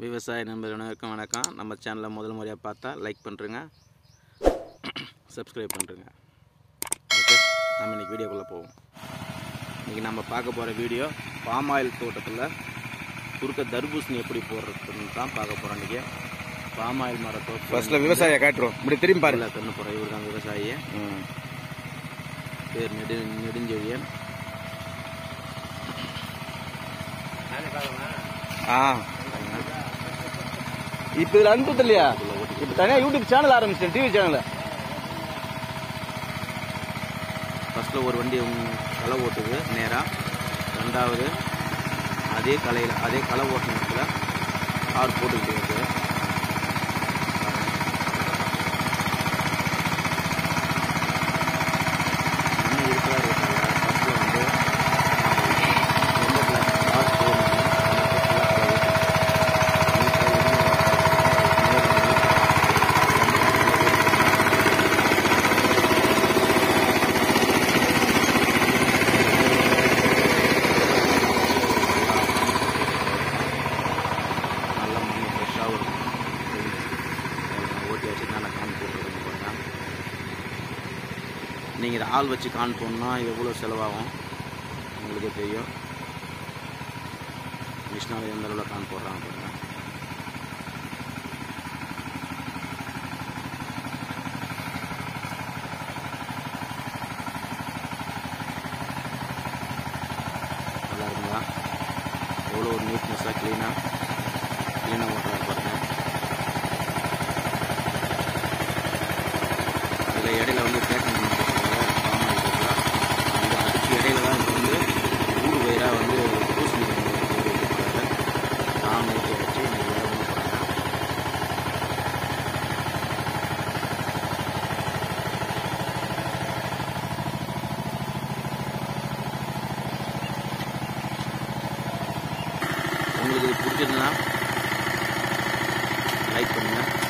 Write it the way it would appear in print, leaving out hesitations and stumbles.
விவசாய நண்பர்களுக்கும் வணக்கம். நம்ம சேனலை முதல் முறையாக பார்த்தா லைக் பண்ணுறங்க, சப்ஸ்கிரைப் பண்ணுறங்க. ஓகே, நம்ம இன்றைக்கி வீடியோக்குள்ளே போவோம். இன்றைக்கி நம்ம பார்க்க போகிற வீடியோ பாம் ஆயில் தோட்டத்தில் குறுக்க தர்பூசணி எப்படி போடுறதுன்னு தான் பார்க்க போகிறோம். இன்றைக்கி பாம் ஆயில் மரத்தோ ஃபர்ஸ்ட்டில் விவசாயியை காட்டுறோம். இப்படி திரும்பி பாருங்க. கண்ணு போகிற இவர் தான் விவசாயி. பேர் நெடுஞ்செழியன். இப்போ இதில் அனுப்புது இல்லையா? இப்போ தனியாக யூடியூப் சேனல் ஆரம்பிச்சிட்டேன், டிவி சேனல். ஃபஸ்ட்டில் ஒரு வண்டி களை ஓட்டுது நேராக, ரெண்டாவது அதே களை ஓட்டின இடத்துல ஆறு போட்டுக்கிட்டு வருது. மண்ணு இருக்கிறாரு. ஃபஸ்ட்டில் வந்து நீங்கள் இதை ஆள் வச்சு கான் போடணும்னா எவ்வளோ செலவாகும் உங்களுக்கு தெரியும். மிஷினால் எந்த அளவில் கான் போடுறாங்க பாருங்க. நல்லா இருக்குங்களா? எவ்வளோ ஒரு நீட்னஸாக க்ளீனாக ஓட்டுறாரு பாருங்க. இதில் இடையில வந்து பேக்கிங் இடையில தான் இப்போ வந்து ஊடு பயிராக வந்து பூசணி நான் ஊற்றி வச்சு வேகமாக போகிறாங்க. உங்களுக்கு இது பிடிச்சதுன்னா லைக் பண்ணுங்கள்,